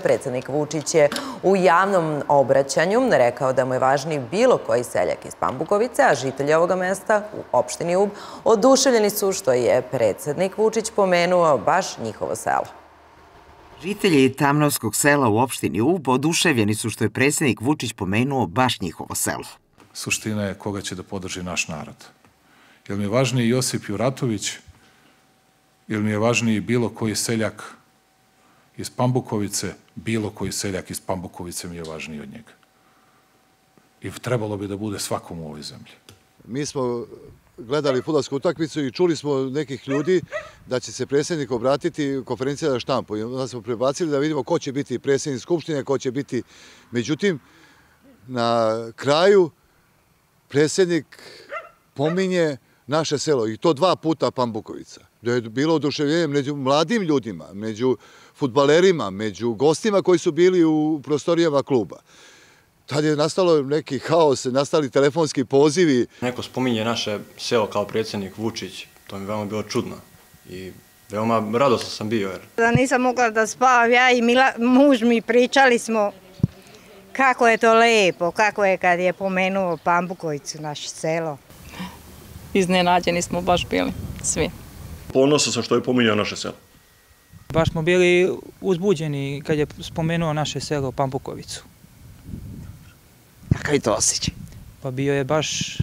Predsjednik Vučić je u javnom obraćanju rekao da mu je važniji bilo koji seljak iz Pambukovice, a žitelji ovoga mesta u opštini Ub oduševljeni su što je predsjednik Vučić pomenuo baš njihovo selo. Žitelji Tamnovskog sela u opštini Ub oduševljeni su što je predsjednik Vučić pomenuo baš njihovo selo. Suština je koga će da podrži naš narod. Jel mi je važniji Josip Juratović, jel mi je važniji bilo koji seljak iz Pambukovice, bilo koji seljak iz Pambukovice mi je važniji od njega. I trebalo bi da bude svakom u ovoj zemlji. Mi smo gledali fudbalsku utakmicu i čuli smo nekih ljudi da će se predsjednik obratiti konferencija za štampu. I onda smo prebacili da vidimo ko će biti predsjednik Skupštine, ko će biti. Međutim, na kraju predsjednik pominje naše selo i to 2 puta Pambukovica. Da je bilo oduševljenje među mladim ljudima, među fudbalerima, među gostima koji su bili u prostorijama kluba. Tad je nastalo neki haos, nastali telefonski pozivi. Neko spominje naše selo kao predsjednik Vučić, to mi veoma bilo čudno i veoma radosno sam bio. Da nisam mogla da spavam, ja i muž mi pričali smo kako je to lepo, kako je kad je pomenuo Pambukovicu, naše selo. Iznenađeni smo baš bili, svi. Ponosan sam što je pominjao naše selo. Baš smo bili uzbuđeni kad je spomenuo naše selo Pambukovicu. Kakav je to osjećaj? Pa bio je baš...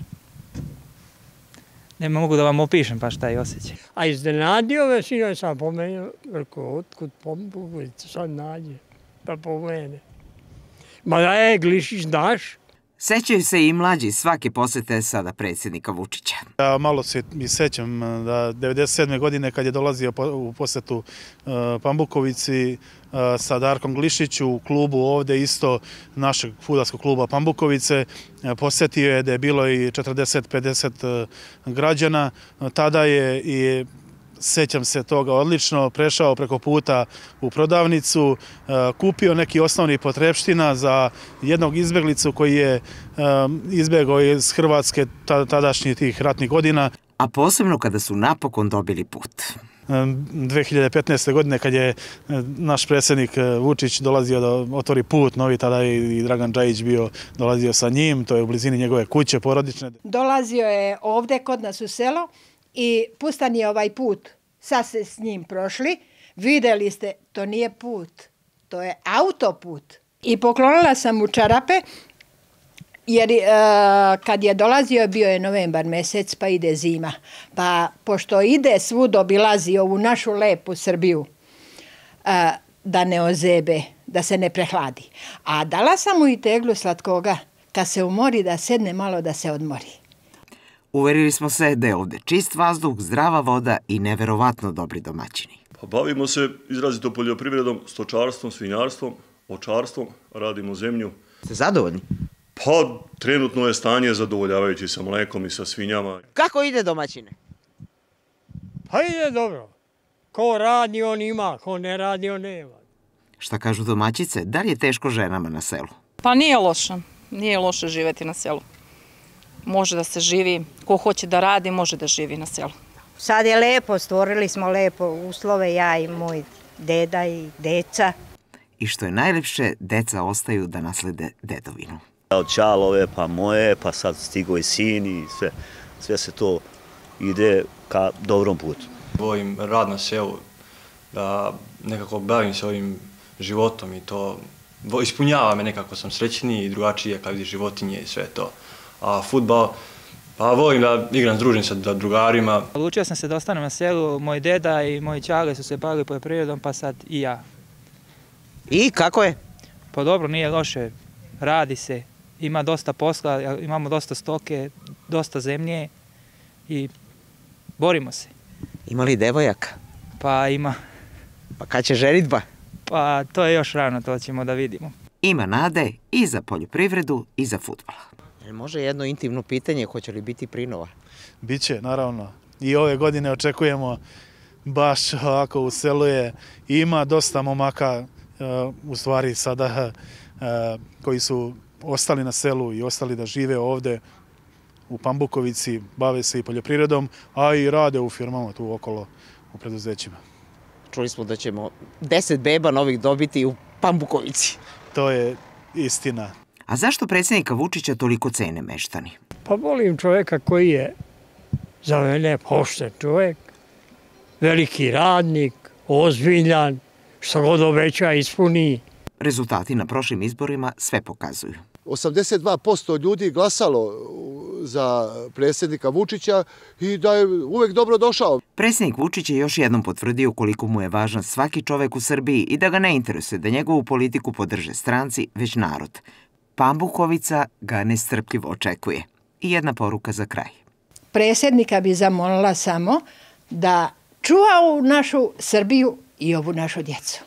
Ne mogu da vam opišem baš taj osjećaj. A iznenadio me, sinoć sam pomenuo, rekao, otkud Pambukovica sad nađe, pa pomene. Ma da je, Glišić naš. Sećaju se i mlađi svake posete sada predsjednika Vučića. Ja malo se i sećam da 1997. godine kad je dolazio u posetu Pambukovici sa Darkom Glišiću u klubu ovde isto našeg fudbalskog kluba Pambukovice. Posetio je da je bilo i 40-50 građana. Tada je i sećam se toga odlično, prešao preko puta u prodavnicu, kupio neki osnovni potrepština za jednog izbeglicu koji je izbegao iz Hrvatske tadašnjih tih ratnih godina. A posebno kada su napokon dobili put. 2015. godine kad je naš predsjednik Vučić dolazio da otvori put novi, tada je i Dragan Džajić bio dolazio sa njim, to je u blizini njegove kuće porodične. Dolazio je ovde kod nas u selo i pustan je ovaj put. Sad ste s njim prošli, videli ste, to nije put, to je autoput. I poklonila sam mu čarape, jer kad je dolazio bio je novembar mesec, pa ide zima. Pa pošto ide svud obilazi ovu našu lepu Srbiju, da ne ozebe, da se ne prehladi. A dala sam mu i teglu slatkoga, kad se umori da sedne malo da se odmori. Uverili smo se da je ovde čist vazduh, zdrava voda i neverovatno dobri domaćini. Bavimo se izrazito poljoprivredom, stočarstvom, svinjarstvom, ovčarstvom, radimo zemlju. Ste zadovoljni? Pa trenutno je stanje zadovoljavajući sa mlekom i sa svinjama. Kako ide domaćine? Pa ide dobro. Ko radi on ima, ko ne radi on nema. Šta kažu domaćice, da li je teško ženama na selu? Pa nije loše živeti na selu. Može da se živi, ko hoće da radi, može da živi na selu. Sad je lepo, stvorili smo lepo uslove, ja i moj deda i deca. I što je najlepše, deca ostaju da naslede dedovinu. Od čalove, pa moje, pa sad stigo i sin i sve se to ide ka dobrom putu. Volim rad na selu, da nekako bavim se ovim životom i to ispunjava me, nekako sam srećniji i drugačije kad vidim životinje i sve to. A fudbal, pa volim da igram, družim se sa drugarima. Odlučio sam se da ostanem na selu, moj deda i moji čale su se bavili poljoprivredom, pa sad i ja. I kako je? Pa dobro, nije loše, radi se, ima dosta posla, imamo dosta stoke, dosta zemlje i borimo se. Ima li devojaka? Pa ima. Pa kad će ženitba? Pa to je još rano, to ćemo da vidimo. Ima nade i za poljoprivredu i za fudbal. Može jedno intimno pitanje, hoće li biti prinova? Biće, naravno. I ove godine očekujemo baš ovako u selu je. Ima dosta momaka, u stvari sada, koji su ostali na selu i ostali da žive ovde u Pambukovici, bave se i poljoprivredom, a i rade u firmama tu okolo u preduzećima. čuli smo da ćemo 10 beba novih dobiti u Pambukovici. To je istina. A zašto predsjednika Vučića toliko cene meštani? Pa volim čovjeka koji je za mene pošten čovjek, veliki radnik, ozbiljan, što god obeća ispuni. Rezultati na prošlim izborima sve pokazuju. 82% ljudi glasalo za predsjednika Vučića i da je uvek dobro došao. Predsjednik Vučić je još jednom potvrdio koliko mu je važan svaki čovek u Srbiji i da ga ne interesuje da njegovu politiku podrže stranci, već narod. Pambukovica ga nestrpljivo očekuje. I jedna poruka za kraj. Predsjednika bi zamolila samo da čuva ovu našu Srbiju i ovu našu djecu.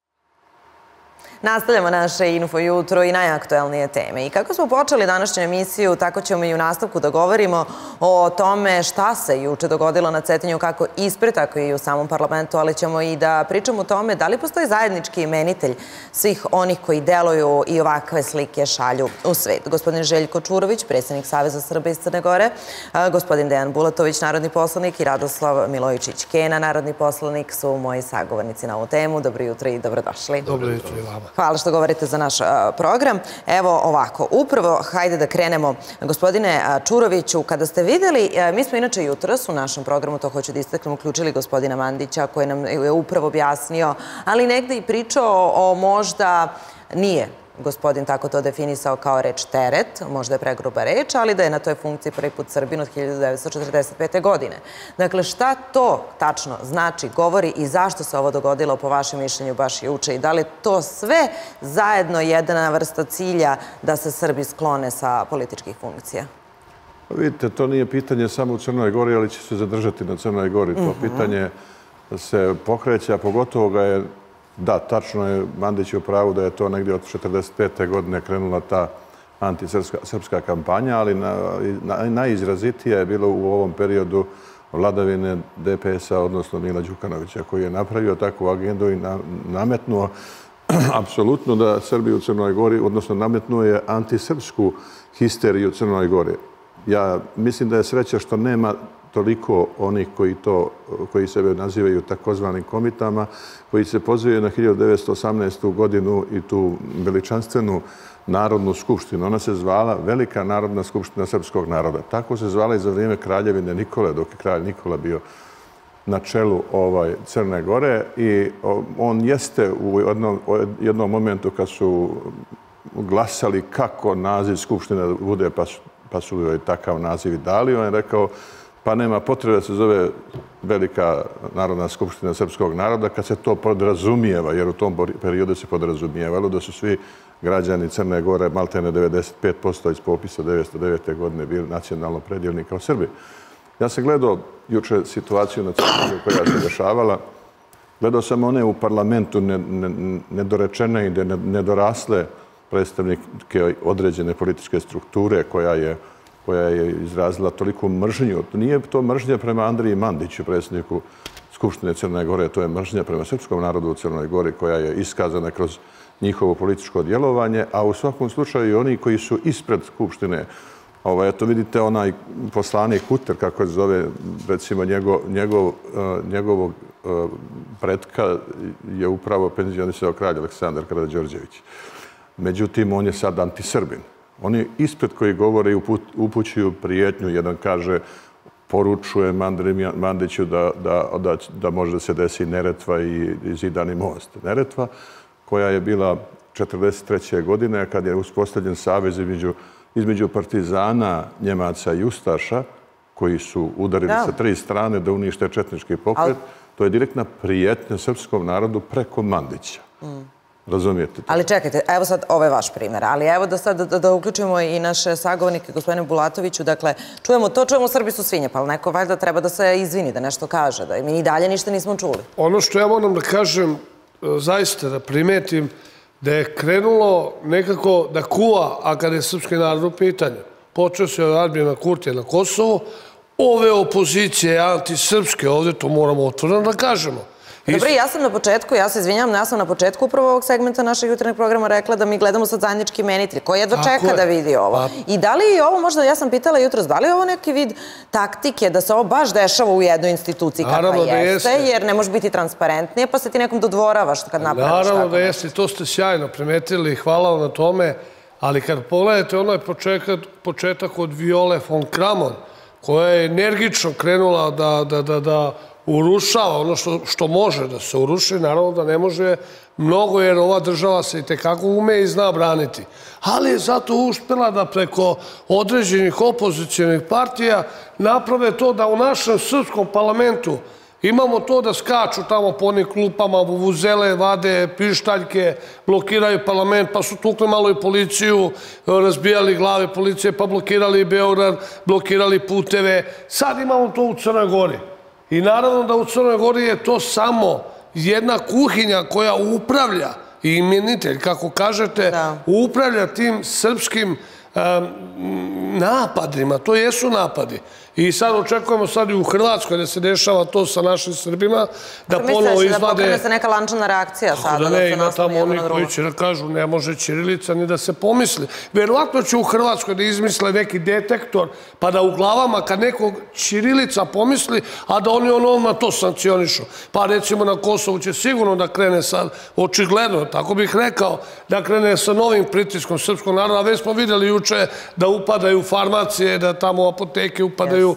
Nastavljamo naše Info jutro i najaktuelnije teme. I kako smo počeli današnju emisiju, tako ćemo i u nastavku da govorimo o tome šta se juče dogodilo na Cetinju, kako ispred, tako i u samom parlamentu, ali ćemo i da pričamo o tome da li postoji zajednički imenitelj svih onih koji deluju i ovakve slike šalju u svet. Gospodin Željko Čurović, predsjednik Saveza Srba iz Crne Gore, gospodin Dejan Bulatović, narodni poslanik, i Radoslav Milojičić-Kena, narodni poslanik, su moji sagovornici na ovu temu. Dobro jutro i dobrodošli. Dobro jutro i vama. Hvala što govorite za naš program. Evo ovako, upravo, hajde da krenemo. Gospodine Čuroviću, kada ste videli, mi smo inače jutros u našem programu, to hoću da istaknem, uključili gospodina Mandića koji nam je upravo objasnio, ali negde i pričao o možda nije gospodin tako to definisao kao reč teret, možda je pregruba reč, ali da je na toj funkciji prvi put Srbin od 1945. godine. Dakle, šta to tačno znači, govori i zašto se ovo dogodilo po vašem mišljenju baš juče i da li to sve zajedno jedna vrsta cilja da se Srbi sklone sa političkih funkcija? Vidite, to nije pitanje samo u Crnoj Gori, ali će se zadržati na Crnoj Gori. To pitanje se pokreće, a pogotovo ga je, da, tačno je Mandić u pravu da je to negdje od 1945. godine krenula ta antisrpska kampanja, ali najizrazitija je bilo u ovom periodu vladavine DPS-a, odnosno Mila Đukanovića, koji je napravio takvu agendu i nametnuo apsolutno da Srbi u Crnoj Gori, odnosno nametnuo je antisrpsku histeriju u Crnoj Gori. Ja mislim da je sreća što nema toliko onih koji sebe nazivaju takozvanim komitama, koji se pozivaju na 1918. godinu i tu veličanstvenu Narodnu skupštinu. Ona se zvala Velika Narodna skupština srpskog naroda. Tako se zvala i za vrijeme kraljevine Nikole, dok je kralj Nikola bio na čelu Crne Gore. I on jeste u jednom momentu kad su glasali kako naziv skupštine bude, pa su joj takav naziv i dali, on je rekao pa nema potrebe da se zove Velika Narodna skupština srpskog naroda kad se to podrazumijeva, jer u tom periodu se podrazumijevalo da su svi građani Crne Gore, maltene 95% iz popisa 1909. godine bili nacionalno predjelni kao Srbi. Ja sam gledao juče situaciju na Crnoj koja se dešavala. Gledao sam one u parlamentu nedorečene i nedorasle predstavnike određene političke strukture koja je izrazila toliko mržnju. Nije to mržnja prema Andriji Mandiću, predsjedniku Skupštine Crne Gore, to je mržnja prema srpskom narodu u Crnoj Gori koja je iskazana kroz njihovo političko djelovanje, a u svakom slučaju i oni koji su ispred Skupštine. Eto vidite onaj poslanik Kuter, kako se zove, recimo njegovog pretka je upravo penzionisao kralj Aleksandar Karađorđević. Međutim, on je sad antisrbin. Oni ispred koji govore i upućuju prijetnju. Jedan kaže, poručujem Andriji Mandiću da može da se desi Neretva i Zidani most. Neretva koja je bila 1943. godine kad je uspostavljen savez između partizana, Njemaca i Ustaša koji su udarili sa 3 strane da unište četnički pokret. To je direktna prijetnja srpskom narodu preko Mandića. Razumijete? Ali čekajte, evo sad, ovo je vaš primjer, ali evo da sad da uključimo i naše sagovornike, gospodine Bulatoviću, dakle, čujemo Srbi su svinje, pa neko valjda treba da se izvini, da nešto kaže, da mi i dalje ništa nismo čuli. Ono što ja moram da kažem, zaista da primetim, da je krenulo nekako da kuva, a kada je srpski narod u pitanju. Počeo se od Aljbina Kurtija na Kosovo, ove opozicije antisrpske ovdje, to moramo otvoreno da kažemo. Dobro, ja sam na početku, ja se izvinjam, ja sam na početku upravo ovog segmenta našeg jutarnjeg programa rekla da mi gledamo sad zajednički imenitelj. Ko jedva čeka da vidi ovo? I da li je ovo možda, ja sam pitala jutros, da li je ovo neki vid taktike da se ovo baš dešava u jednoj instituciji kakva jeste, jer ne može biti transparentnije, pa se ti nekom dodvoravaš kad napraviš tako? Naravno da jeste, to ste sjajno primetili, hvala vam na tome, ali kad pogledate onaj početak od Viole von Kramon, koja je energično krenula da urušava ono što može da se uruši, naravno da ne može mnogo, jer ova država se i tekako ume i zna braniti. Ali je zato uspela da preko određenih opozicijalnih partija naprave to da u našem srpskom parlamentu imamo to da skaču tamo po onih klupama, vuvuzele, vade, pištaljke, blokiraju parlament, pa su tukli malo i policiju, razbijali glave policije, pa blokirali Beograd, blokirali puteve. Sad imamo to u Crnoj Gori. I naravno da u Crnoj Gori je to samo jedna kuhinja koja upravlja, i imenitelj, kako kažete, upravlja tim srpskim napadima. To jesu napadi. I sad očekujemo sad i u Hrvatskoj da se dešava to sa našim Srbima, da ponovo izvade... Da pokrene se neka lančana reakcija sada? Da ne, ima tamo oni koji će da kažu ne može ćirilica ni da se pomisli. Verovatno će u Hrvatskoj da izmisle neki detektor, pa da u glavama kad nekog ćirilica pomisli, a da oni odmah to sankcionišu. Pa recimo na Kosovu će sigurno da krene sad, očigledno, tako bih rekao, da krene sa novim pritiskom srpskog naroda. Već smo vidjeli juče da upadaju farmacije, da tamo apoteke upadaju,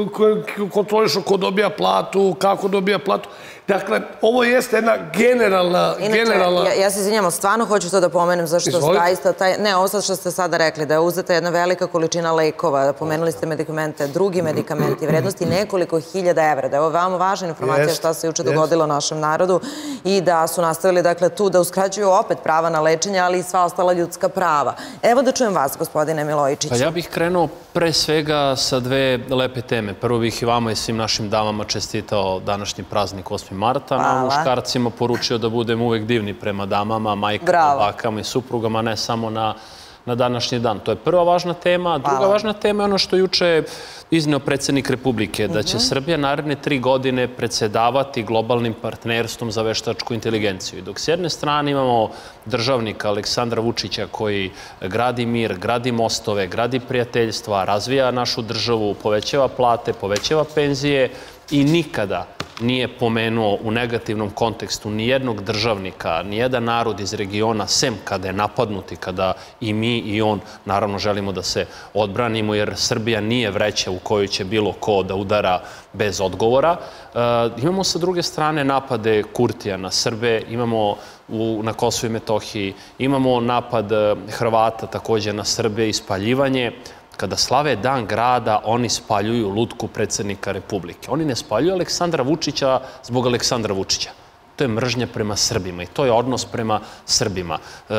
kontrolišu ko dobija platu, kako dobija platu. Dakle, ovo jeste jedna generalna... Inače, ja se izvinjam, stvarno hoću to da pomenem, zašto zaista taj... Ne, ovo sad što ste sada rekli, da je uzeta jedna velika količina lekova, pomenuli ste medikamente, drugi medikamenti, vrednosti nekoliko hiljada evra, da je ovo veoma važna informacija šta se juče dogodilo našem narodu i da su nastavili, dakle, tu da uskraćuju opet prava na lečenje, ali i sva ostala ljudska prava. Evo da čujem vas, gospodine Milojičiću. Pa ja bih krenuo pre svega sa dve lepe teme. Prvo bih i vama i svim našim damama čestitao današnji praznik 8. marta, a muškarcima poručio da budemo uvek divni prema damama, majkama, bakama i suprugama, ne samo na današnji dan. To je prva važna tema. Druga važna tema je ono što juče izneo predsjednik Republike, da će Srbija naredne 3 godine predsedavati globalnim partnerstvom za veštačku inteligenciju. I dok s jedne strane imamo državnika Aleksandra Vučića koji gradi mir, gradi mostove, gradi prijateljstva, razvija našu državu, povećava plate, povećava penzije i nikada nije pomenuo u negativnom kontekstu ni jednog državnika, ni jedan narod iz regiona, sem kada je napadnuti, kada i mi i on naravno želimo da se odbranimo, jer Srbija nije vreća u kojoj će bilo ko da udara bez odgovora. Imamo sa druge strane napade Kurtija na Srbe, imamo na Kosovu i Metohiji, imamo napad Hrvata također na Srbe i spaljivanje. Kada slave dan grada, oni spaljuju lutku predsjednika Republike. Oni ne spaljuju Aleksandra Vučića zbog Aleksandra Vučića. To je mržnja prema Srbima i to je odnos prema Srbima.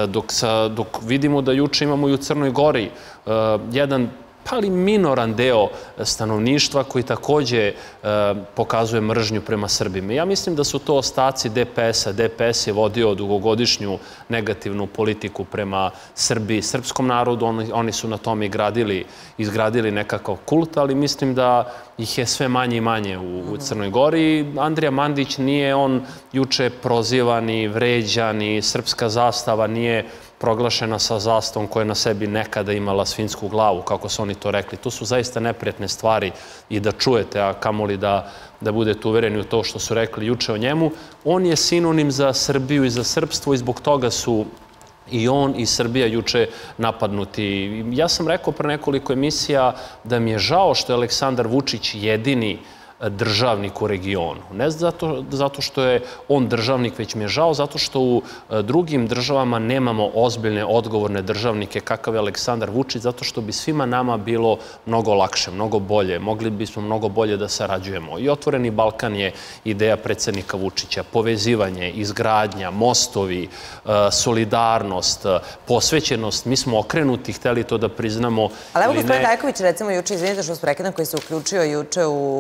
Dok vidimo da juče imamo i u Crnoj Gori jedan ali minoran deo stanovništva koji također pokazuje mržnju prema Srbima. Ja mislim da su to ostaci DPS-a. DPS je vodio dugogodišnju negativnu politiku prema Srbiji, srpskom narodu. Oni su na tome izgradili nekakav kult, ali mislim da ih je sve manje i manje u Crnoj Gori. Andrija Mandić nije on juče prozivan i vređan i srpska zastava nije proglašena sa zastavom koja je na sebi nekada imala svinjsku glavu, kako su oni to rekli. To su zaista neprijatne stvari i da čujete, a kamoli da budete uvereni u to što su rekli juče o njemu. On je sinonim za Srbiju i za srpstvo i zbog toga su i on i Srbija juče napadnuti. Ja sam rekao pre nekoliko emisija da mi je žao što je Aleksandar Vučić jedini državnik u regionu. Ne zato što je on državnik, već mi je žao zato što u drugim državama nemamo ozbiljne, odgovorne državnike kakav je Aleksandar Vučić, zato što bi svima nama bilo mnogo lakše, mnogo bolje. Mogli bismo mnogo bolje da sarađujemo. I Otvoreni Balkan je ideja predsjednika Vučića. Povezivanje, izgradnja, mostovi, solidarnost, posvećenost. Mi smo okrenuti, hteli to da priznamo. Ali evo gospodin Dajković, recimo juče, izvinite što vas prekidam, koji se uključio juče u naš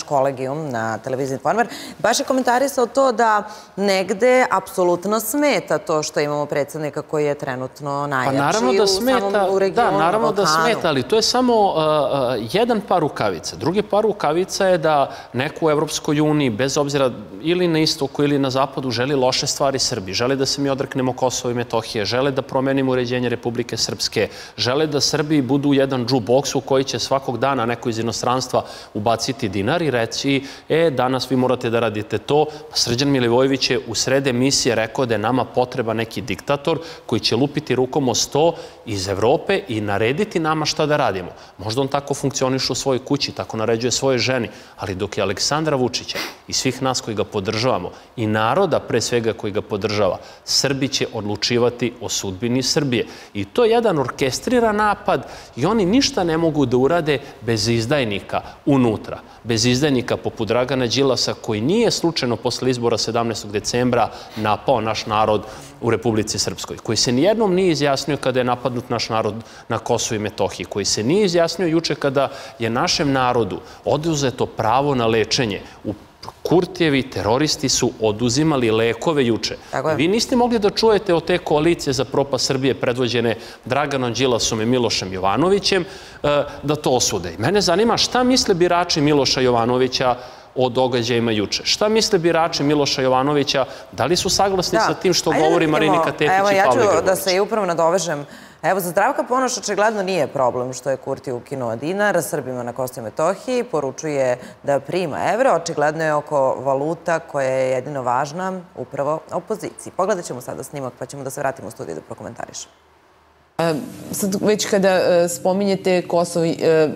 kolegijum na televiziji Informer, baš je komentarisao to da negde apsolutno smeta to što imamo predsjednika koji je trenutno najjači u samom regionu. Da, naravno da smeta, ali to je samo jedan par rukavica. Drugi par rukavica je da neko u Evropskoj uniji, bez obzira ili na istoku ili na zapadu, želi loše stvari Srbiji, žele da se mi odreknemo Kosova i Metohije, žele da promenimo uređenje Republike Srpske, žele da Srbiji budu jedan džuboks u koji će svakog dana neko iz inostranstva ubaciti dinar i reći danas vi morate da radite to. Srđan Milivojević je u sred emisije rekao da je nama potreba neki diktator koji će lupiti rukom o sto iz Evrope i narediti nama šta da radimo. Možda on tako funkcioniše u svojoj kući, tako naređuje svojoj ženi, ali dok je Aleksandra Vučića i svih nas koji ga podržavamo i naroda pre svega koji ga podržava, Srbi će odlučivati o sudbini Srbije. I to je jedan orkestriran napad i oni ništa ne mogu da urade bez izdajnika unutra. Bez izdajnika poput Dragana Đilasa koji nije slučajno posle izbora 17. decembra napao naš narod u Republici Srpskoj, koji se nijednom nije izjasnio kada je napadnut naš narod na Kosovu i Metohiji, koji se nije izjasnio juče kada je našem narodu oduzeto pravo na lečenje. Kurtijevi teroristi su oduzimali lekove juče. Vi niste mogli da čujete od te koalicije za propast Srbije predvođene Draganom Đilasom i Milošem Jovanovićem da to osude. Mene zanima šta misle birači Miloša Jovanovića o događajima juče. Šta misle birači Miloša Jovanovića? Da li su saglasni sa tim što govori Marinika Tepić i Pavle Grbović? Evo, ja ću da se i upravo nadovežem. Evo, za Zdravka Ponoša očigledno nije problem što je Kurti ukinuo dinar Srbima na Kosovu i Metohiji, poručuje da prima evre, očigledno je oko valuta koja je jedino važna upravo opoziciji. Pogledat ćemo sada snimak pa ćemo da se vratimo u studiju da prokomentarišemo. Sad već kada spominjete Kosovo,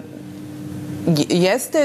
jeste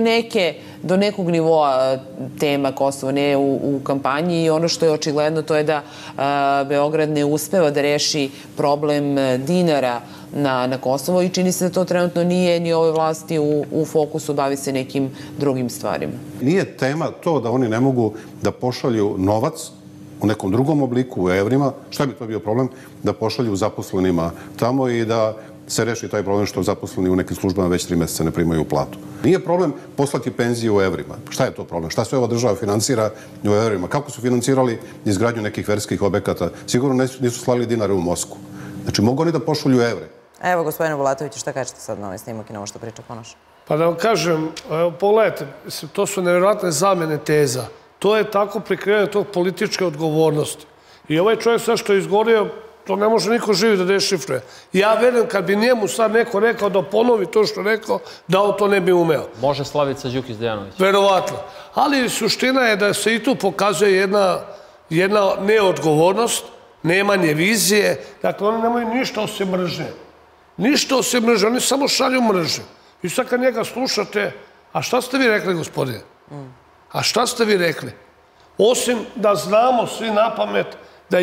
do nekog nivoa tema Kosova, ne u kampanji, i ono što je očigledno to je da Beograd ne uspeva da reši problem dinara na Kosovo i čini se da to trenutno nije ni ove vlasti u fokusu, bavi se nekim drugim stvarima. Nije tema to da oni ne mogu da pošalju novac u nekom drugom obliku, u evrima. Šta bi to bio problem? Da pošalju zaposlenima tamo i da se reši taj problem što zaposleni u nekim službama već 3 meseca ne primaju platu. Nije problem poslati penzije u evrima. Šta je to problem? Šta sve ova država finansira u evrima? Kako su finansirali izgradnju nekih verskih objekata? Sigurno nisu slali dinare u Moskvu. Znači, mogu oni da pošalju evre. Evo, gospodine Bulatoviću, šta kažete sad na ovaj snimak i na ovo što priča Ponoš? Pa da vam kažem, pogledajte, to su nevjerojatne zamene teza. To je tako prikrivanje tog političke odgovornosti. I ovaj čovjek sve što je izgovorio, to ne može niko živi da dešifruje. Ja verujem kad bi njemu sad neko rekao da ponovi to što je rekao, da on to ne bi umeo. Može Slavica Đukić-Dejanović. Verovatno. Ali suština je da se i tu pokazuje jedna neodgovornost, nemanje vizije. Dakle, oni nemaju ništa osim mržnje. Ništa osim mržnje, oni samo šalju mržnju. I sad kad njega slušate, a šta ste vi rekli, gospodine? A šta ste vi rekli? Osim da znamo svi na pamet da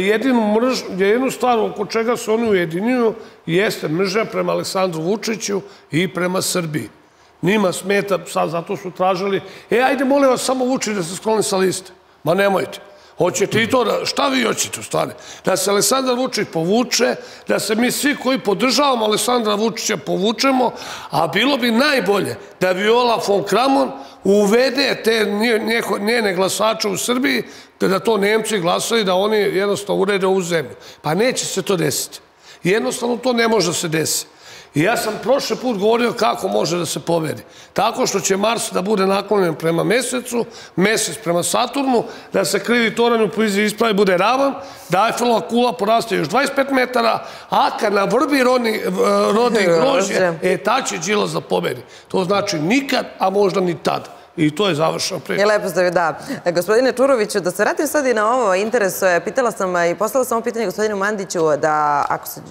jednu stvar oko čega se oni ujedinjuju jeste mržnja prema Aleksandru Vučiću i prema Srbiji. Njima smeta, sad zato su tražili, ajde molim vas samo Vučić da se skloni sa liste. Ma nemojte. Hoćete i to, šta vi hoćete u stvari? Da se Aleksandar Vučić povuče, da se mi svi koji podržavamo Aleksandra Vučića povučemo, a bilo bi najbolje da Viola von Kramon uvede te njene glasače u Srbiji, da to Nemci glasaju, da oni jednostavno urede ovu zemlju. Pa neće se to desiti. Jednostavno to ne može da se desi. I ja sam prošli put govorio kako može da se pobedi. Tako što će Mars da bude naklonjen prema Mesecu, Mesec prema Saturnu, da se krivi toranj u Priziji ispravi bude ravan, da Eiffelova kula poraste još 25 metara, a kad na vrbi rodi grožđe, tad će Đilas da pobedi. To znači nikad, a možda ni tad. I to je završena priča. I lepo ste vi, da. Gospodine Čuroviću, da se vratim sad i na ovo, interesuje, pitala sam i postavila sam ovo pitanje gospodinu Mandiću, da ako se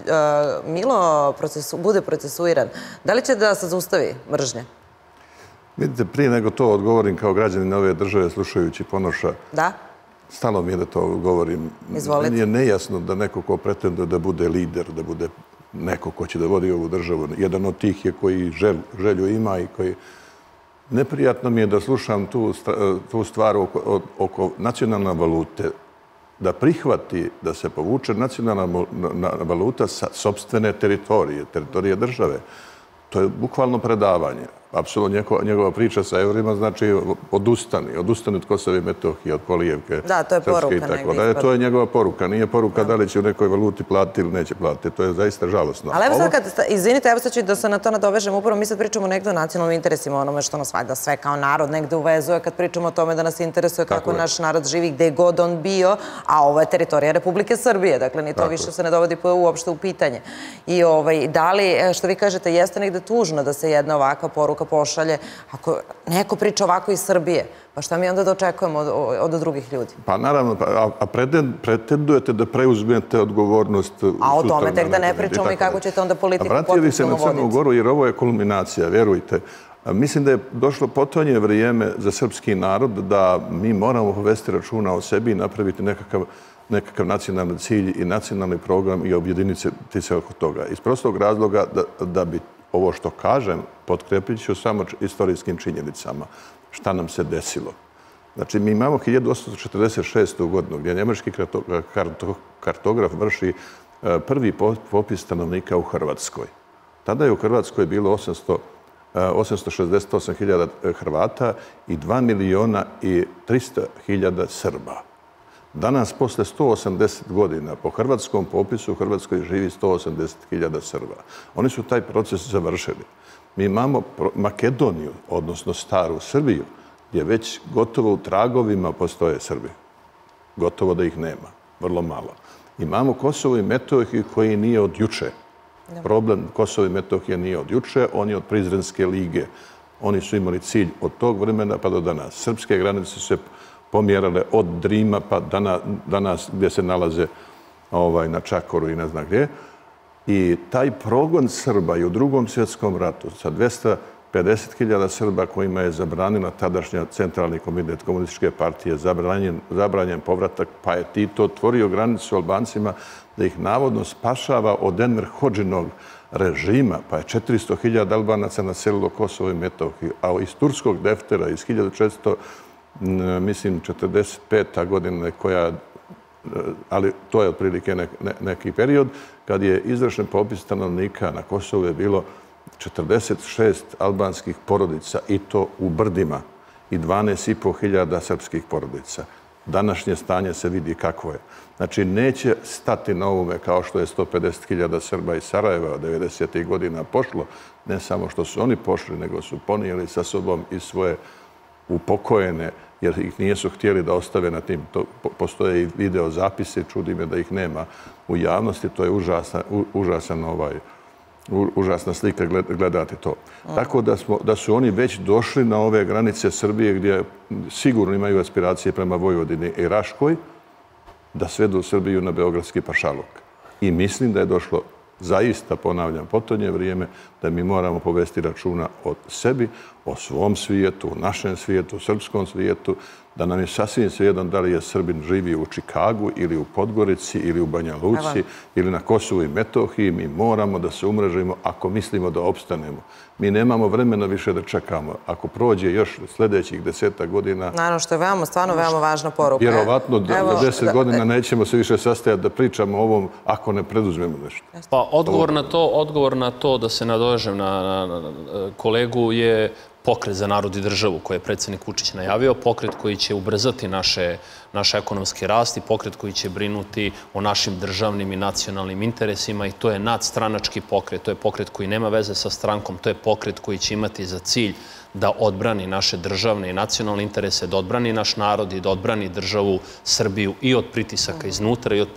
Milo bude procesuiran, da li će da se zaustavi mržnja? Vidite, prije nego to odgovorim kao građanin ove države, slušajući Ponoša, stalo mi je da to govorim. Izvolite. Meni je nejasno da neko ko pretenduje da bude lider, da bude neko ko će da vodi ovu državu, jedan od tih je koji želju ima i koji... Neprijatno mi je da slušam tu stvar oko nacionalne valute, da prihvati da se povuče nacionalna valuta sa sopstvene teritorije države. To je bukvalno predavanje. apsolutno njegova priča sa evrima znači odustani od Kosova i Metohije, od Kolijevke. Da, to je poruka negdje. To je njegova poruka. Nije poruka da li će u nekoj valuti platiti ili neće platiti. To je zaista žalosno. Ali evo sad izvinite, evo sad ću da se na to nadovežem. Upravo mi sad pričamo negdje o nacionalnim interesima, onome što nas valjda sve kao narod negdje uvezuje kad pričamo o tome da nas interesuje kako naš narod živi, gde god on bio, a ovo je teritorija Republike Srbije. Dakle, ni to više se ne dovodi uopšte u pitanje. I da li, što vi kažete, jeste negdje tužno da se jedna ovakva poruka pošalje ako neko priča ovako iz Srbije? Pa šta mi onda da očekujemo od drugih ljudi? Pa naravno, a pretendujete da preuzmete odgovornost sutra. A o tome tek da ne pričamo i kako ćete onda politiku potencijalno voditi. Vratili se na Crnu Goru jer ovo je kulminacija, vjerujte. Mislim da je došlo potonje vrijeme za srpski narod da mi moramo povesti računa o sebi i napraviti nekakav nacionalni cilj i nacionalni program i objediniti se oko toga. Iz prostog razloga da bi ovo što kažem potkrepit ću samo istorijskim činjenicama. Šta nam se desilo? Znači, mi imamo 1846. godinu gdje njemački kartograf vrši prvi popis stanovnika u Hrvatskoj. Tada je u Hrvatskoj bilo 868.000 Hrvata i 2.300.000 Srba. Danas, posle 180 godina, po hrvatskom popisu u Hrvatskoj živi 180.000 Srba. Oni su taj proces završili. Mi imamo Makedoniju, odnosno staru Srbiju, gdje već gotovo u tragovima postoje Srbi. Gotovo da ih nema, vrlo malo. Imamo Kosovo i Metohiju koji nije od juče. Problem Kosova i Metohije nije od juče, on je od Prizrenske lige. Oni su imali cilj od tog vremena pa do danas. Srpske granice su se pomjerale od Drima pa danas gdje se nalaze na Čakoru i ne znam gdje. I taj progon Srba i u Drugom svjetskom ratu sa 250.000 Srba kojima je zabranila tadašnja centralni komitet komunističke partije, zabranjen povratak, pa je Tito otvorio granicu Albancima da ih navodno spašava od Enver Hodžinog režima, pa je 400.000 Albanaca naselilo Kosovo i Metohiju. A iz turskog deftera iz 1445. godine koja, ali to je otprilike neki period, kad je izvršen popis stanovnika na Kosovu je bilo 46 albanskih porodica i to u Brdima i 12.500 srpskih porodica. Današnje stanje se vidi kako je. Znači, neće stati na ovome kao što je 150.000 Srba iz Sarajeva od 90. godina pošlo. Ne samo što su oni pošli, nego su ponijeli sa sobom i svoje upokojene, jer ih nijesu htjeli da ostave na tim. Postoje i video zapise, čudi me da ih nema u javnosti. To je užasna slika gledati to. Tako da su oni već došli na ove granice Srbije gdje sigurno imaju aspiracije prema Vojvodini i Raškoj da svedu Srbiju na beogradski pašaluk. I mislim da je došlo zaista, ponavljam, potonje vrijeme da mi moramo povesti računa o sebi, o svom svijetu, o našem svijetu, o srpskom svijetu, da nam je sasvim svejedno da li je Srbin živi u Čikagu ili u Podgorici ili u Banja Luci ili na Kosovu i Metohiji. Mi moramo da se umrežimo ako mislimo da opstanemo. Mi nemamo vremena više da čekamo. Ako prođe još sljedećih 10 godina... Naravno, što je stvarno veoma važna poruka. Vjerovatno da 10 godina nećemo se više sastajati da pričamo o ovom ako ne preduzmemo nešto. Pa odgovor na to da se nadovežem na kolegu je pokret za narod i državu koje je predsjednik Vučić najavio, pokret koji će ubrzati naš ekonomski rast i pokret koji će brinuti o našim državnim i nacionalnim interesima i to je nadstranački pokret, to je pokret koji nema veze sa strankom, to je pokret koji će imati za cilj da odbrani naše državne i nacionalne interese, da odbrani naš narod i da odbrani državu Srbiju i od pritisaka iznutra i od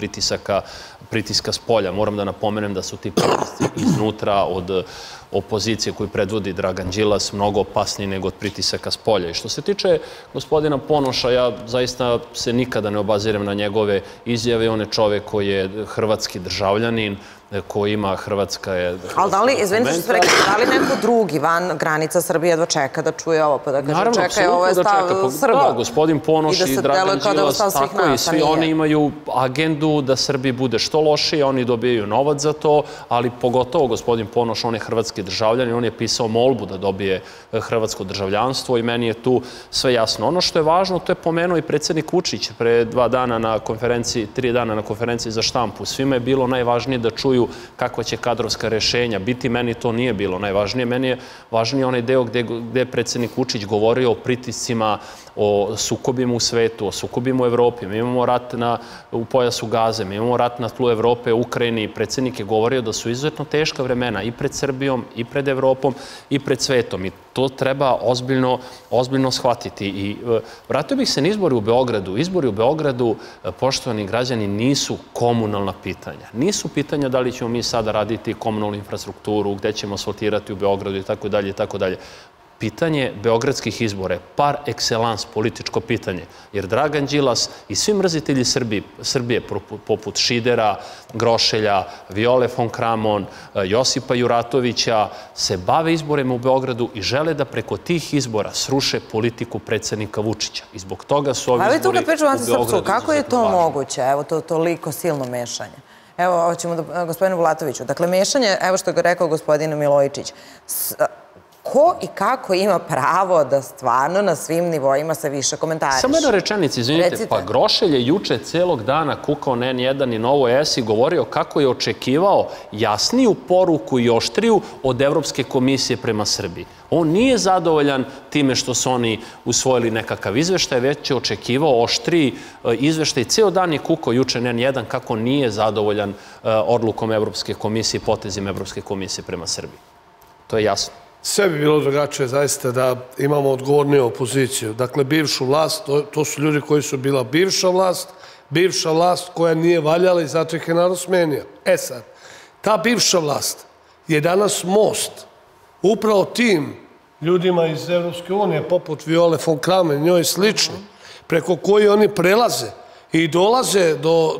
pritiska s polja. Moram da napomenem da su ti pritisci iznutra od opozicije koju predvodi Dragan Đilas mnogo opasniji nego od pritisaka s polja. I što se tiče gospodina Ponoša, ja zaista se nikada ne obazirem na njegove izjave. On je čovek koji je hrvatski državljanin, koji ima Hrvatska... Ali da li, izvinite što ste rekli, da li neko drugi van granica Srbije jedva čeka da čuje ovo, pa da kaže čekaj, ovo je stav Srba? Da, gospodin Ponoš i Dragan Đilas, tako i svi oni imaju agendu da Srbiji bude što lošije, oni dobijaju novac za to, ali pogotovo gospodin Ponoš, on je hrvatski državljanin, on je pisao molbu da dobije hrvatsko državljanstvo i meni je tu sve jasno. Ono što je važno, to je pomenuo i predsjednik Vučić pre 2 dana na konferenciji, 3 dana na konferenciji za štampu. Svima je bilo najvažnije da čuju diskutuju kakva će kadrovska rešenja biti. Meni to nije bilo najvažnije. Meni je važnije onaj deo gde je predsjednik Vučić govorio o pritiscima, o sukobima u svetu, o sukobima u Evropi. Mi imamo rat u pojasu Gaze, mi imamo rat na tlu Evrope, u Ukrajini. Predsjednik je govorio da su izuzetno teška vremena i pred Srbijom, i pred Evropom, i pred svetom. I to treba ozbiljno shvatiti. I vratio bih se na izbori u Beogradu. Izbori u Beogradu, poštovani građani, nisu komunalna pitanja. Nisu pitanja da li ćemo mi sada raditi komunalnu infrastrukturu, gde ćemo asfaltirati u Beogradu i tako dalje i tako dalje. Pitanje beogradskih izbora je par excellence političko pitanje, jer Dragan Đilas i svi mrzitelji Srbije, poput Šidera, Grošelja, Viole von Kramon, Josipa Juratovića, se bave izborima u Beogradu i žele da preko tih izbora sruše politiku predsjednika Vučića. I zbog toga su ovi izbori u Beogradu. Kako je to moguće? Evo, to toliko silno mešanje. Evo, ovo ćemo da gospodinu Bulatoviću. Dakle, mešanje, evo što je rekao gospodin Milojičić, ko i kako ima pravo da stvarno na svim nivoima se više komentariše? Samo jedna rečenica, izvinite, pa Grošelj je juče celog dana kukao na N1 i Novoj S i govorio kako je očekivao jasniju poruku i oštriju od Evropske komisije prema Srbiji. On nije zadovoljan time što su oni usvojili nekakav izveštaj, već je očekivao oštriji izveštaj. Ceo dan je kukao juče na N1 kako nije zadovoljan odlukom Evropske komisije, potezima Evropske komisije prema Srbiji. To je jasno. Sve bi bilo drugačije zaista da imamo odgovorniju opoziciju. Dakle, bivšu vlast, to su ljudi koji su bila bivša vlast koja nije valjala i zato ih je narod smenio. E sad, ta bivša vlast je danas most upravo tim ljudima iz Evropske unije, poput Viole von Kramon, njoj slični, preko koji oni prelaze i dolaze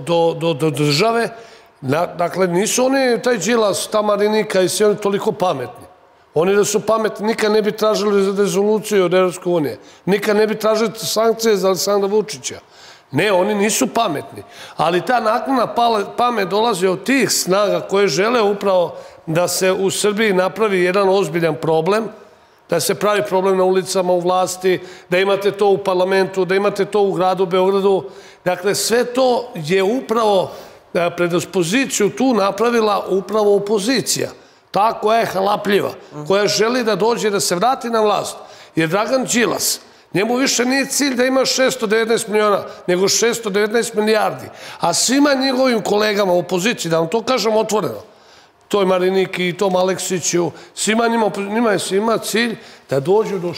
do države. Dakle, nisu oni, taj Đilas, ta Marinika i svi oni toliko pametni. Oni da su pametni nikad ne bi tražili rezoluciju od Evropske unije. Nikad ne bi tražili sankcije za Aleksandra Vučića. Ne, oni nisu pametni. Ali ta naknadna pamet dolazi od tih snaga koje žele upravo da se u Srbiji napravi jedan ozbiljan problem, da se pravi problem na ulicama, u vlasti, da imate to u parlamentu, da imate to u gradu Beogradu. Dakle, sve to je upravo predispoziciju tu napravila upravo opozicija. Ta koja je halapljiva, koja želi da dođe da se vrati na vlast. Jer Dragan Đilas, njemu više nije cilj da ima 619 miliona, nego 619 milijardi. A svima njegovim kolegama u opoziciji, da vam to kažem otvoreno, toj Mariniki i tom Aleksiću, njima je svima cilj da dođu do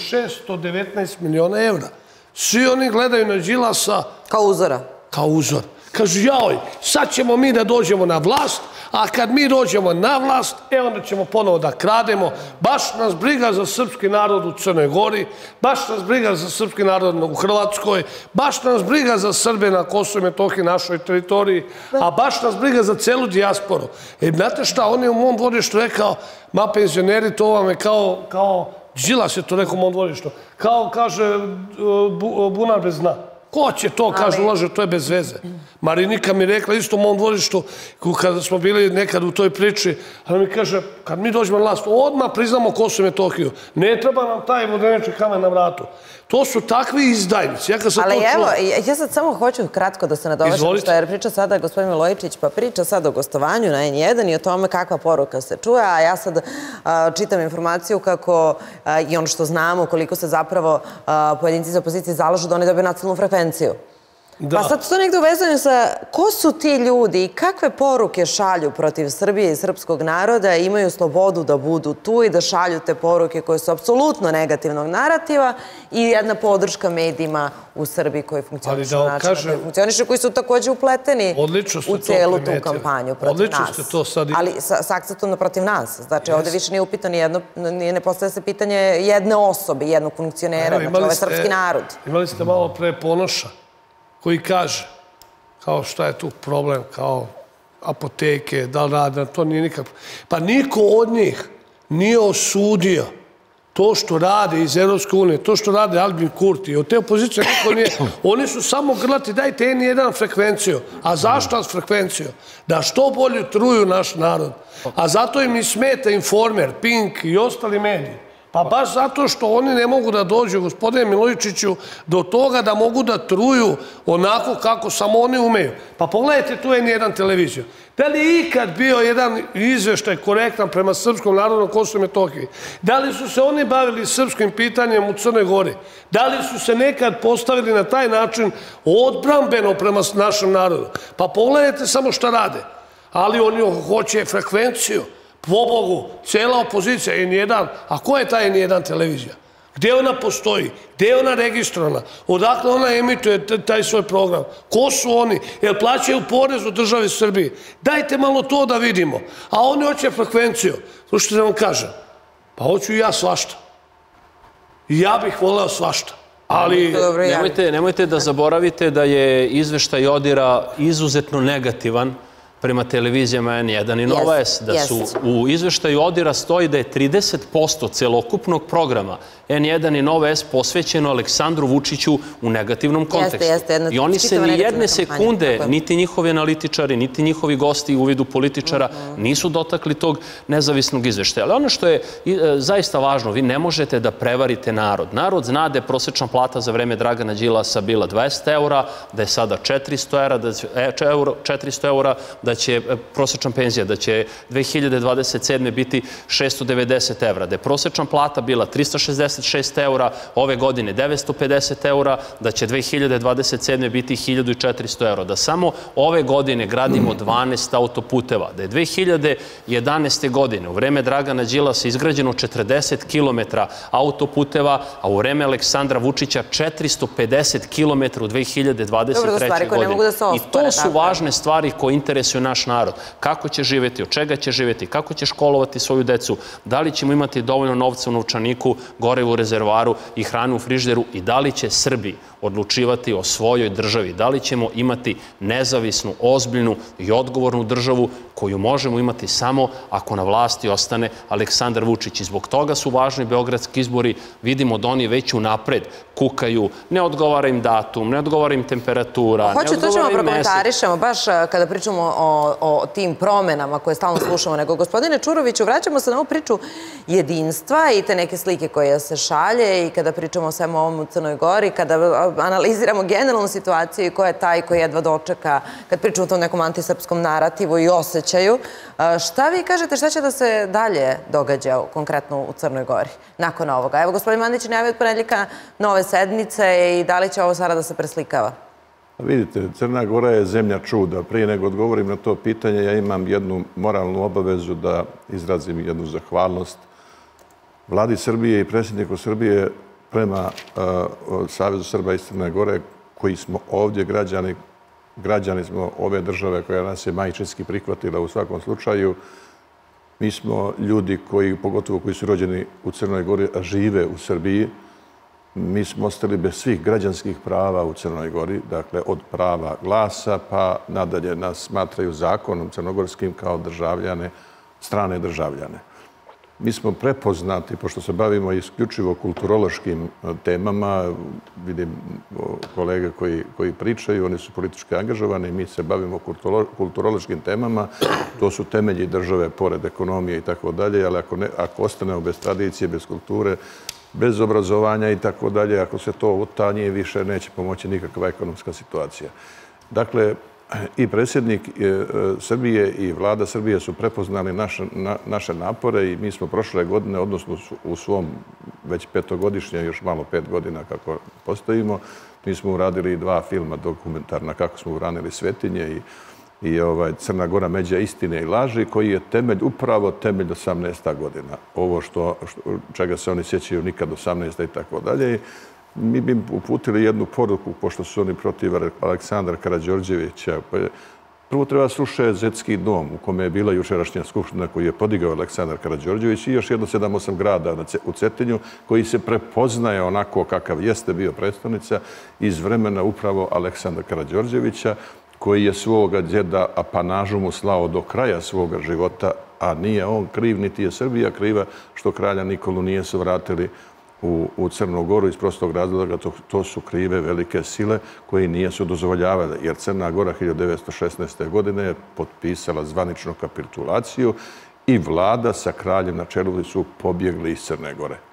619 miliona evra. Svi oni gledaju na Đilasa kao uzora. Kao uzor. Kažu, jaoj, sad ćemo mi da dođemo na vlast, a kad mi dođemo na vlast, onda ćemo ponovo da krademo. Baš nas briga za srpski narod u Crnoj Gori, baš nas briga za srpski narod u Hrvatskoj, baš nas briga za Srbe na Kosovu i Metohiji, našoj teritoriji, a baš nas briga za celu dijasporu. Znate šta, on je u mom dvorištu rekao, ma penzioneri, to vam je kao, Đilas je to rekao u mom dvorištu, kao, kaže, bunar bez dna. Ko će to, kaže, ulaže, to je bez veze. Marinika mi rekla isto u mom dvorištu, kada smo bili nekad u toj priči, ona mi kaže, kad mi dođemo na vlast, odmah priznamo Kosovo i Metohiju. Ne treba nam taj vodeneči kamen na vratu. To su takvi izdajnici. Ali evo, ja sad samo hoću kratko da se nadovežem što je priča sada gospodin Milojičić, pa priča sad o gostovanju na N1 i o tome kakva poruka se čuje, a ja sad čitam informaciju kako i ono što znamo, koliko se zapravo pojedinci iz opozicije zalažu da oni dobiju nacionalnu frekvenciju. Pa sad to negdje uvezano sa ko su ti ljudi i kakve poruke šalju protiv Srbije i srpskog naroda, imaju slobodu da budu tu i da šalju te poruke koje su apsolutno negativnog narativa i jedna podrška medijima u Srbiji koji funkcionišu na način na koji funkcionišu, koji su također upleteni u celu tu kampanju protiv nas. Ali s akcentom protiv nas. Znači ovdje više nije upitano jedno, ne postavlja se pitanje jedne osobe, jednog funkcionera, znači ovo je srpski narod. Imali ste malo pre Ponoša koji kaže, kao šta je tu problem, kao apoteke, da li rade, to nije nikak. Pa niko od njih nije osudio to što rade iz Evropske unije, to što rade Albin Kurti, od te opozicije niko nije. Oni su samo grlati, dajte N1 frekvenciju. A zašto frekvenciju? Da što bolje truju naš narod. A zato im i smeta Informer, Pink i ostali mediji. Pa baš zato što oni ne mogu da dođu, gospodine Milojičiću, do toga da mogu da truju onako kako samo oni umeju. Pa pogledajte tu N1 televiziju. Da li je ikad bio jedan izveštaj korektan prema Srpskom narodu na Kosovu i Metohiji? Da li su se oni bavili srpskim pitanjem u Crnoj Gori? Da li su se nekad postavili na taj način odbrambeno prema našem narodu? Pa pogledajte samo šta rade. Ali oni hoće frekvenciju. Pobogu, cijela opozicija, N1, a ko je ta N1 televizija? Gde ona postoji? Gde je ona registrovana? Odakle ona emituje taj svoj program? Ko su oni? Jer plaćaju porez u državi Srbiji. Dajte malo to da vidimo. A oni hoće frekvenciju. Slušajte da vam kažem, pa hoću i ja svašta. I ja bih voleo svašta. Ali... Nemojte da zaboravite da je izveštaj ODIR-a izuzetno negativan prema televizijama N1 i Nova S, da su u izveštaju ODIR-a stoji da je 30% celokupnog programa N1 i Nova S posvećeno Aleksandru Vučiću u negativnom kontekstu. I oni se ni jedne sekunde, niti njihovi analitičari, niti njihovi gosti u vidu političara, nisu dotakli tog nezavisnog izveštaja. Ali ono što je zaista važno, vi ne možete da prevarite narod. Narod zna da je prosečna plata za vreme Dragana Đilasa bila 200 eura, da je sada 400 eura, da će prosečna penzija, da će 2027. biti 690 evra, da je prosečna plata bila 366 eura, ove godine 950 eura, da će 2027. biti 1400 eura, da samo ove godine gradimo 12 autoputeva, da je 2011. godine u vreme Dragana Đilasa izgrađeno 40 km autoputeva, a u vreme Aleksandra Vučića 450 km u 2023. godine. I to su važne stvari koje interesuju naš narod. Kako će živjeti, od čega će živjeti, kako će školovati svoju decu, da li ćemo imati dovoljno novca u novčaniku, goriva u rezervoaru i hranu u frižideru i da li će Srbi odlučivati o svojoj državi, da li ćemo imati nezavisnu, ozbiljnu i odgovornu državu koju možemo imati samo ako na vlasti ostane Aleksandar Vučić. I zbog toga su važni beogradski izbori. Vidimo da oni već unapred kukaju, ne odgovara im datum, ne odgovara im temperatura, ne odgovara im mesec. To ćemo prokomentarišemo, baš kada pričamo o tim promenama koje stalno slušamo, nego gospodine Čuroviću, vraćamo se na ovu priču jedinstva i te neke slike koje se šalje i kada pričamo o svemu ovom u Crnoj Gori, kada analiziramo generalnu situaciju i ko je taj koji jedva dočeka, kad pričamo o tom nekom antisrpskom narativu i osjećaju. Šta vi kažete, šta će da se dalje događa konkretno u Crnoj Gori nakon ovoga? Evo, gospodin Mandić je najavio od ponedjeljka nove sednice i da li će ovo sada da se preslikava? Vidite, Crna Gora je zemlja čuda. Prije nego odgovorim na to pitanje, ja imam jednu moralnu obavezu da izrazim jednu zahvalnost Vladi Srbije i predsjedniku Srbije prema Savezu Srba iz Crne Gore, koji smo ovdje građani smo ove države koja nas je majčinski prihvatila u svakom slučaju. Mi smo ljudi koji, pogotovo koji su rođeni u Crnoj Gori, a žive u Srbiji. Mi smo ostali bez svih građanskih prava u Crnoj Gori, dakle od prava glasa pa nadalje nas smatraju zakonom crnogorskim kao državljane, strane državljane. Mi smo prepoznati, pošto se bavimo isključivo kulturološkim temama, vidim kolege koji pričaju, oni su politički angažovani, mi se bavimo kulturološkim temama, to su temelji države pored ekonomije i tako dalje, ali ako ostanemo bez tradicije, bez kulture, bez obrazovanja i tako dalje, ako se to utanji, više neće pomoći nikakva ekonomska situacija. Dakle, i predsjednik Srbije i vlada Srbije su prepoznali naše napore i mi smo prošle godine, odnosno u svom već petogodišnje, još malo 5 godina kako postojimo, mi smo uradili 2 filma dokumentarna kako smo uranili Svetinje i Crna Gora međa istine i laži, koji je upravo temelj 18. godina. Ovo čega se oni sjećaju nikad 18. i tako dalje. Mi bi uputili jednu poruku, pošto su oni protiv Aleksandra Karađorđevića. Prvo treba slušati Zetski dom, u kome je bila jučerašnja skupština koju je podigao Aleksandar Karađorđević i još jedno 7-8 grada u Cetinju, koji se prepoznaje onako kakav jeste bio predstavnica iz vremena upravo Aleksandra Karađorđevića, koji je svoga djeda apanažu mu slao do kraja svoga života, a nije on kriv, niti je Srbija kriva što kralja Nikolu nije se vratili u Crnu Goru iz prostog razloga. To su krive velike sile koje nijesu dozvoljavale, jer Crna Gora 1916. godine je potpisala zvaničnu kapitulaciju i vlada sa kraljem na čelu su pobjegli iz Crne Gore.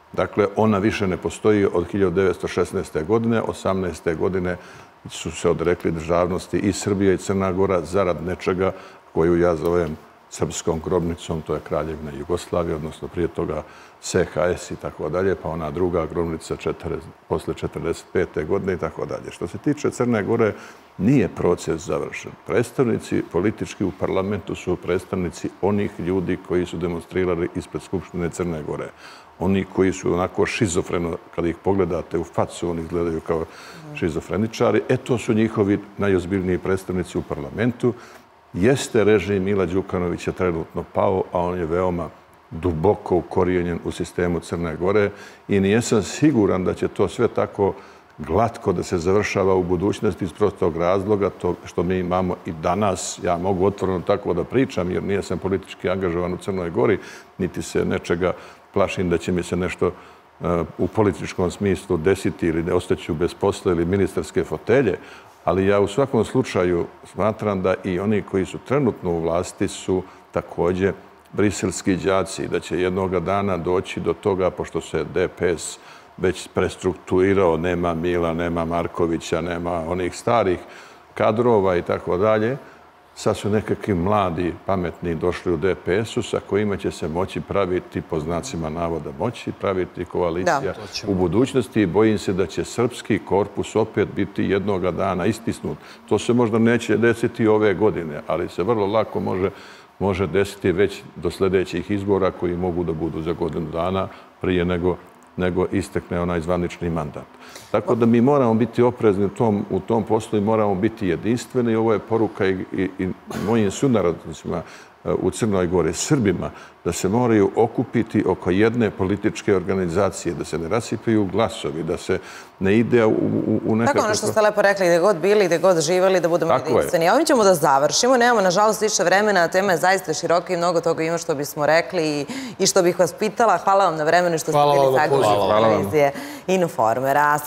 Dakle, ona više ne postoji od 1916. godine. 18. godine su se odrekli državnosti i Srbija i Crna Gora zarad nečega koju ja zovem srpskom grobnicom, to je Kraljevina Jugoslavija, odnosno prije toga CHS i tako dalje, pa ona druga grobnica posle 1945. godine i tako dalje. Što se tiče Crne Gore, nije proces završen. Predstavnici politički u parlamentu su predstavnici onih ljudi koji su demonstrirali ispred Skupštine Crne Gore. Oni koji su onako šizofreno, kada ih pogledate u facu, oni izgledaju kao šizofreničari. To su njihovi najozbiljniji predstavnici u parlamentu. Jeste režim Mila Đukanovića trenutno pao, a on je veoma duboko ukorijenjen u sistemu Crne Gore i nijesam siguran da će to sve tako glatko da se završava u budućnosti iz prostog razloga, to što mi imamo i danas. Ja mogu otvoreno tako da pričam jer nijesam politički angažovan u Crnoj Gori, niti se nečega plašim da će mi se nešto u političkom smislu desiti ili da ostaću bez posla ili ministarske fotelje, ali ja u svakom slučaju smatram da i oni koji su trenutno u vlasti su također briselski đaci, da će jednoga dana doći do toga, pošto se DPS već prestrukturirao, nema Mila, nema Markovića, nema onih starih kadrova i tako dalje. Sad su nekakvi mladi, pametni došli u DPS-u sa kojima će se moći praviti, po znacima navoda moći, praviti koalicija u budućnosti i bojim se da će srpski korpus opet biti jednoga dana istisnut. To se možda neće desiti ove godine, ali se vrlo lako može desiti već do sljedećih izbora koji mogu da budu za godinu dana prije nego istekne onaj zvanični mandat. Tako da mi moramo biti oprezni u tom poslu i moramo biti jedinstveni. Ovo je poruka i mojim sunarodnicima u Crnoj Gori, Srbima, da se moraju okupiti oko jedne političke organizacije, da se ne rasipaju glasovi, da se ne ide u nekako... Tako ono što ste lepo rekli, gde god bili, gde god živali, da budemo jedinstveni. Ovim ćemo da završimo. Nemamo, nažalost, više vremena. Tema je zaista široka i mnogo toga ima što bismo rekli i što bih vas pitala. Hvala vam na vremenu što ste bili sagovornik televizije Informera.